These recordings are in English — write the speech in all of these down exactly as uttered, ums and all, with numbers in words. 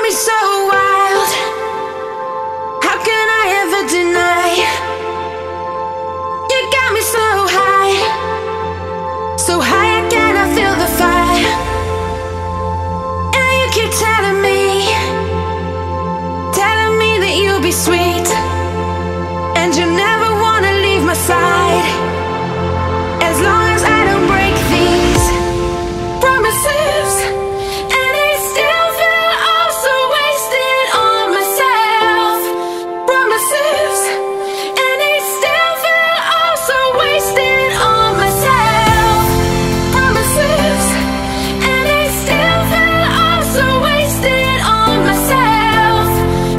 me so wild. How can I ever deny? You got me so high, so high I cannot feel the fire. And you keep telling me, telling me that you'll be sweet, and you never wanna leave my side. As long as I don't break these promises, and I still feel all so wasted on myself. Promises, and I still feel all so wasted on myself. Promises, and I still feel all so wasted on myself.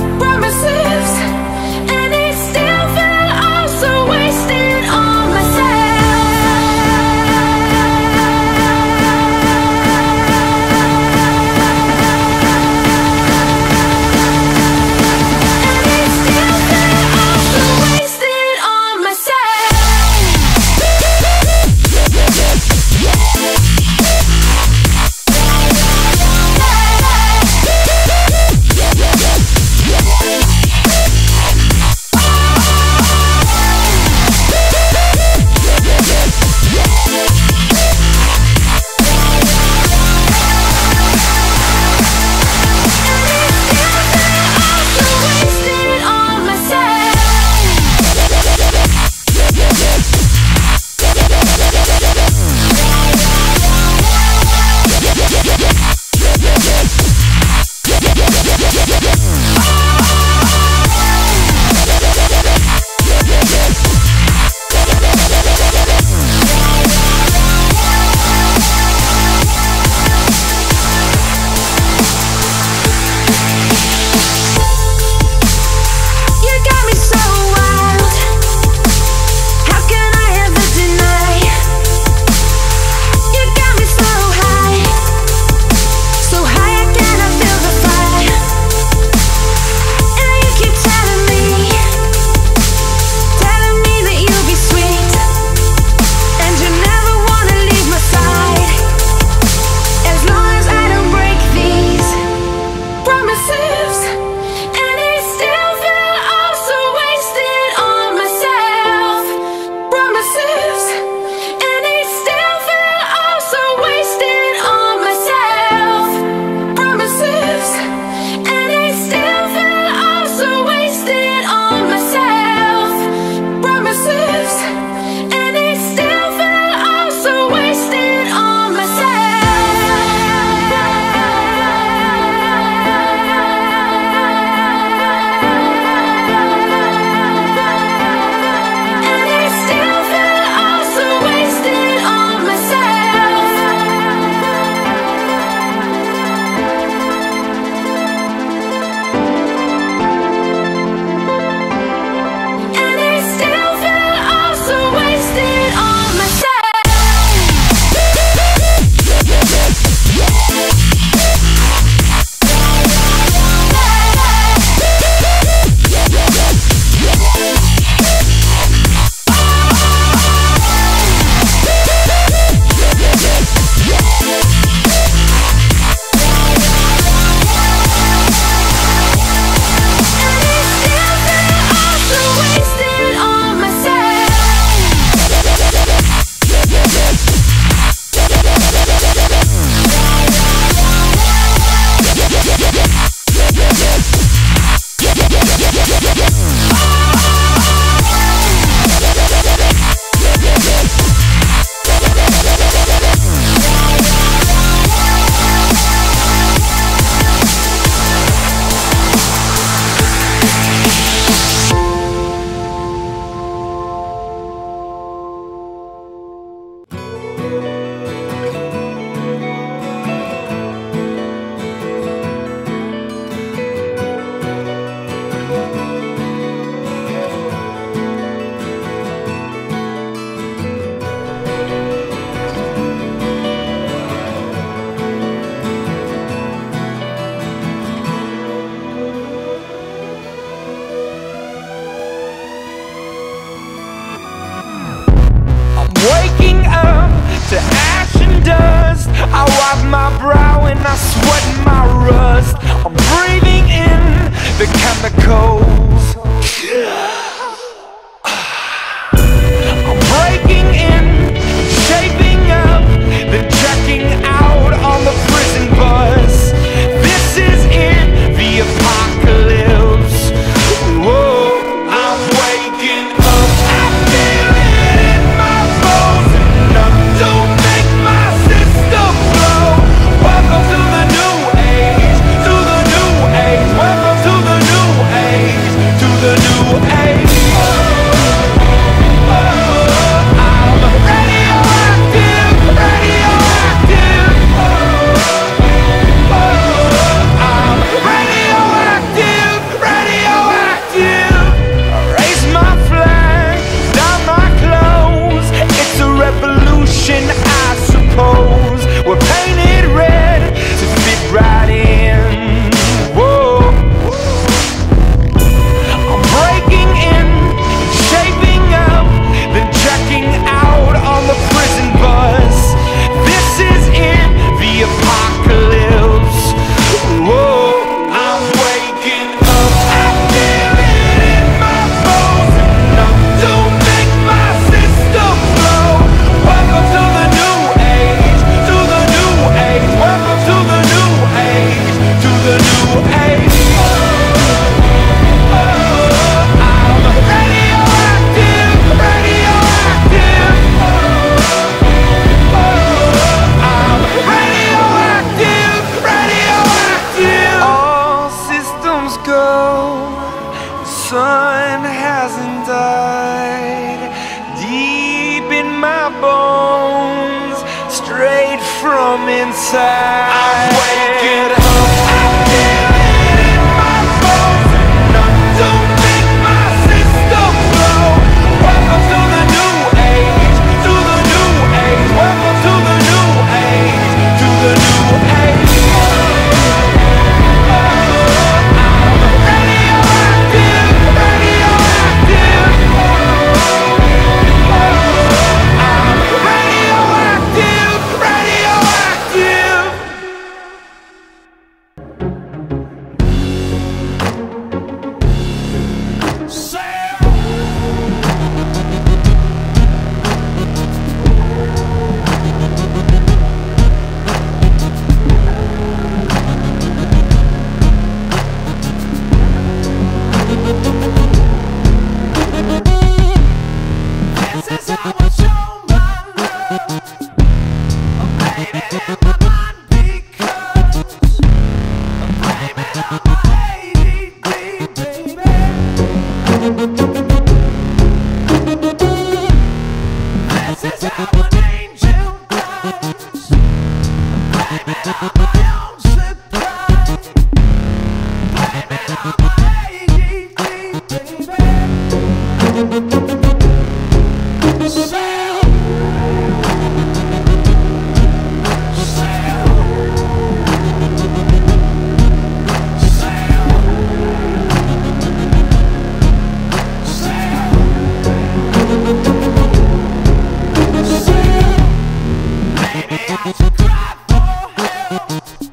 Promises, and I still feel all so wasted on myself. I wipe my brow and I sweat my rust. I'm breathing chemicals. I'm breaking in, shaping up, then checking out on the prison bus. This is in the apocalypse. Whoa, I'm waking up. I feel it in my bones, enough to make my system blow. Welcome to the new age, to the new age. Welcome to the new age, to the new age. I suppose we're painted red to fit right in. Whoa, I'm breaking in, shaping up, then checking out on the prison bus. This is in the apocalypse. Whoa, I'm waking up. I feel it in my bones, enough to make my system blow. Welcome to the new age, to the new age. Welcome to the new age, to the new age. I'm radioactive, radioactive. I'm radioactive, radioactive. All systems go, the sun hasn't died. Deep in my bones, straight from inside. I'm waking up. I feel it in my bones, enough to make my system blow. Welcome to the new age, to the new age. Welcome to the new age, to the new age. I'm radioactive, radioactive. I'm radioactive, radioactive. This is how I show my love. I'm painted in my mind because I'm blaming on my A D D, baby. This is how an angel does. I'm blaming on my own supply. Blaming on my A D D, baby. Sail, sail, sail, sail, sail. Maybe I should cry for help.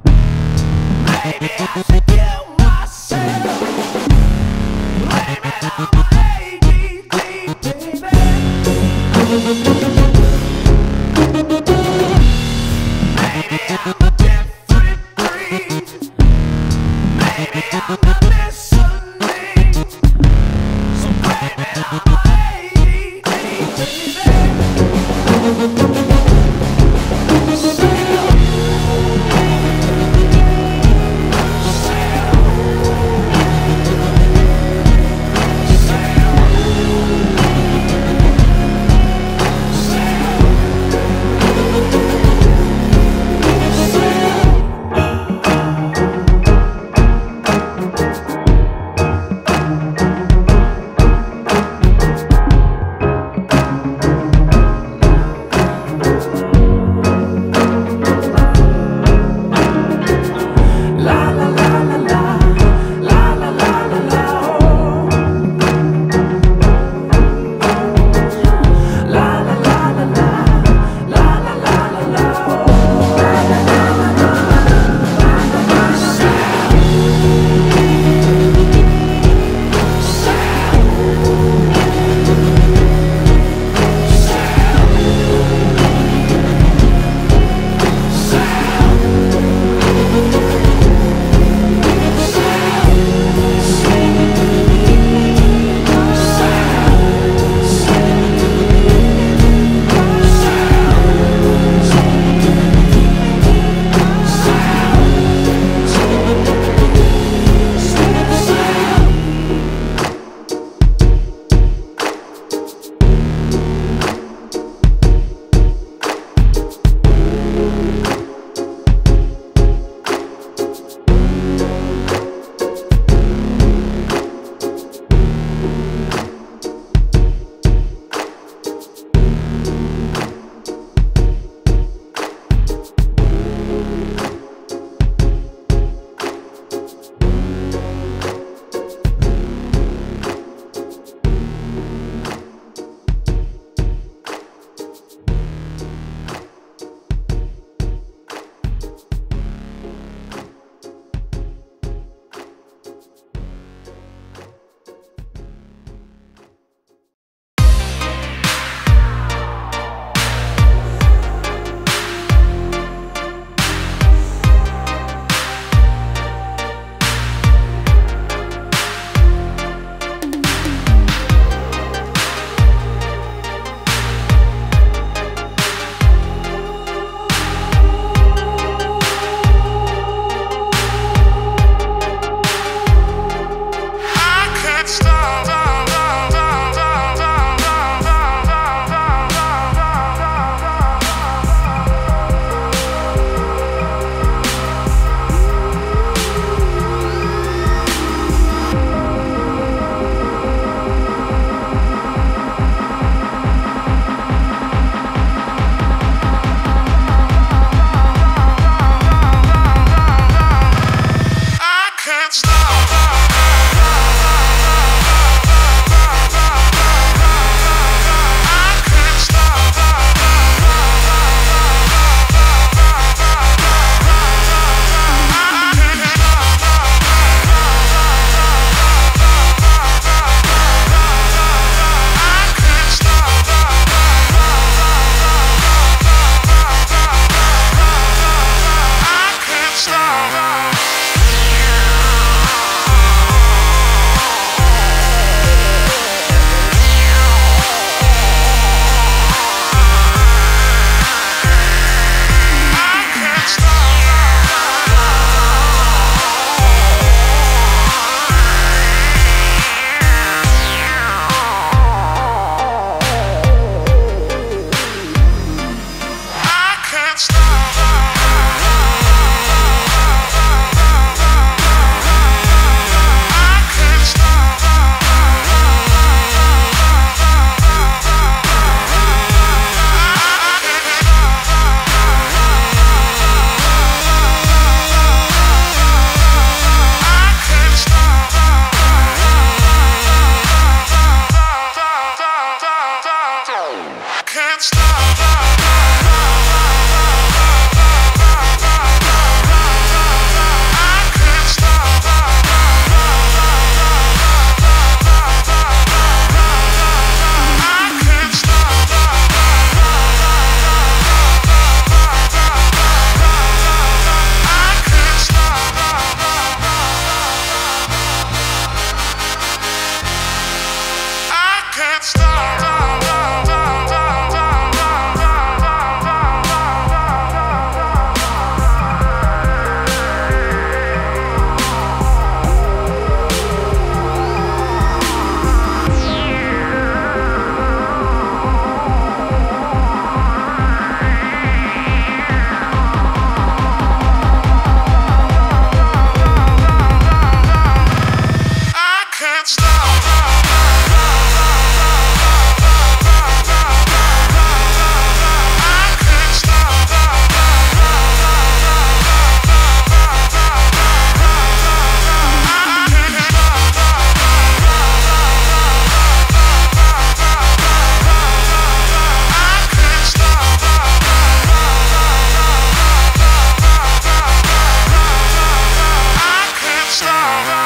Stop.